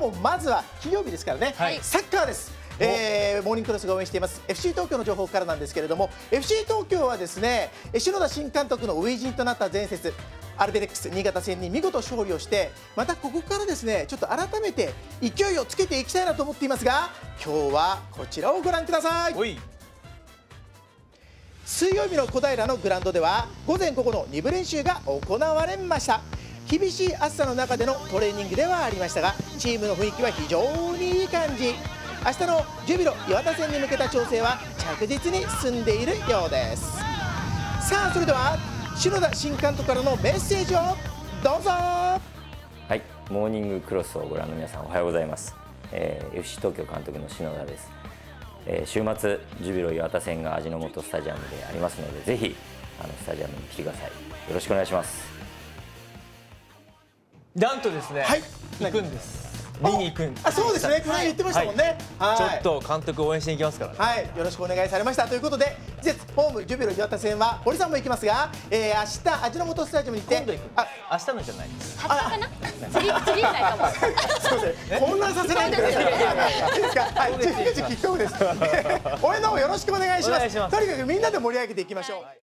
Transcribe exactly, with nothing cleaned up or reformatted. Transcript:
もまずは金曜日ですからね、はい、サッカーです。えー、モーニングクロスが応援しています エフシー 東京の情報からなんですけれども、 エフシー 東京はですね、篠田新監督の初陣となった前節アルビレックス新潟戦に見事勝利をして、またここからですねちょっと改めて勢いをつけていきたいなと思っていますが、今日はこちらをご覧ください。水曜日の小平のグラウンドでは午前午後のに部練習が行われました。厳しい暑さの中でのトレーニングではありましたが、チームの雰囲気は非常にいい感じ。明日のジュビロ磐田戦に向けた調整は着実に進んでいるようです。さあそれでは篠田新監督からのメッセージをどうぞ。 はい、モーニングクロスをご覧の皆さんおはようございます、えー、エフシー 東京監督の篠田です。えー、週末ジュビロ磐田戦が味の素スタジアムでありますので、ぜひあのスタジアムに来てください。よろしくお願いします。 なんとですね、はい、行くんです。見に行くんです。 あ、そうですね。これ言ってましたもんね。 はい、ちょっと監督応援しに行きますから、ね。 はい、よろしくお願いされましたということで、次節ホームジュビロ磐田戦は堀さんも行きますが、えー、明日味の素スタジアムに行って、 今度行く。あ、明日のじゃない。 はつかかな？次次ないかも。 そうですね。混乱させないでください。いいですか。はい、じゅうくじキックオフです。応援の方よろしくお願いします。とにかくみんなで盛り上げていきましょう。